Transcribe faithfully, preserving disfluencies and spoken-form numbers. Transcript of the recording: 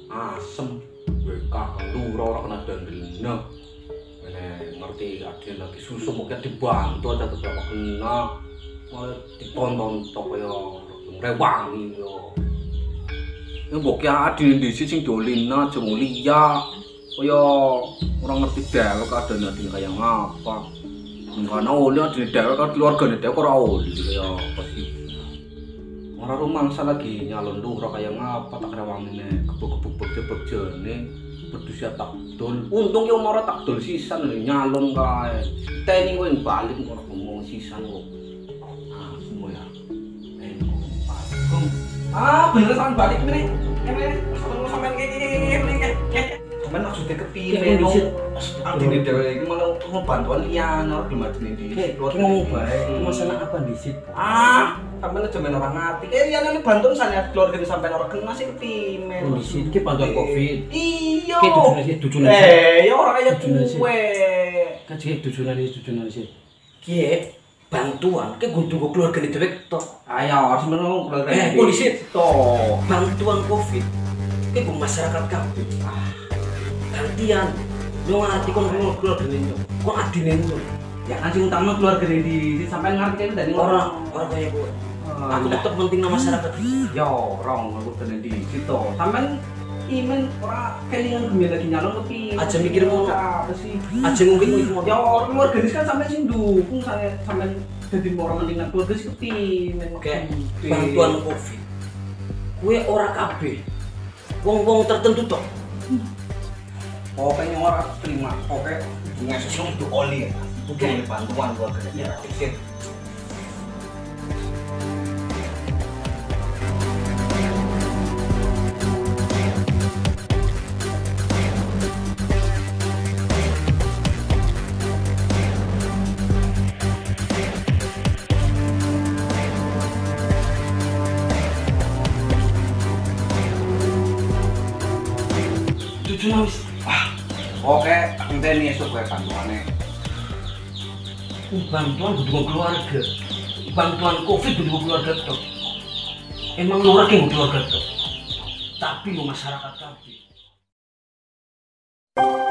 asem gue kakang lurah ora kena dandelna mene ngerti adil lagi susu mungkin dibantu aja beberapa kena malah ditonton tok kaya rewangi yo ya mbok ya adil dhisik sing dolina aja mulia kaya orang ngerti dewek keadaan adil kaya ngapa karena oleh adil dewek kan keluargane dewek ora oleh kaya apa sih ora rumangsa lagi nyalon lurah kaya ngapa tak rewangine gebuk-gebuk beje-bejene bedusia takdol untung yo ora takdol sisan lho nyalon kae teni kowe balik kok ngomong sisan kok ah semua ya eh kok ah bener sampe balik meneh meneh sampean kene sampean maksudnya kepiye no adine dhewe iki malah bantuan liyan ora dimadeni di ngomong bae masalah apa disit ah sampeyan aja men ora ngati eh liyane bantuan saya keluarga sampeyan ora kena sing pimen disit ki bantuan covid iya ki dudune sih dudune eh ya ora kaya kuwe kaji dudune sih dudune sih ki bantuan ki kudu keluargane dhewe tok ayo semono keluarga eh polisi tok bantuan covid ki ku masyarakat kabeh gantian lu ngerti kon keluarga ini kon adine itu ya kan sing utama keluarga ini sampai ngerti dari orang orang kaya gue aku tetep penting nama masyarakat yo rong aku kene di situ sampean imen ora kelingan gembira lagi nyalon tapi aja mikir ngono apa sih aja mungkin ngono yo keluarga ini kan sampean sing dukung saya sampean dadi orang penting keluarga sih kepimen kayak bantuan covid gue ora kabeh wong-wong tertentu tok pokoknya orang terima oke ngasih itu oli ya mungkin bantuan keluarga ya sip tujuh wis oke ngenteni esuk kowe bantuane bantuan kudu keluarga bantuan covid kudu keluarga tok emang lurah ki keluarga tok tapi lu masyarakat kabeh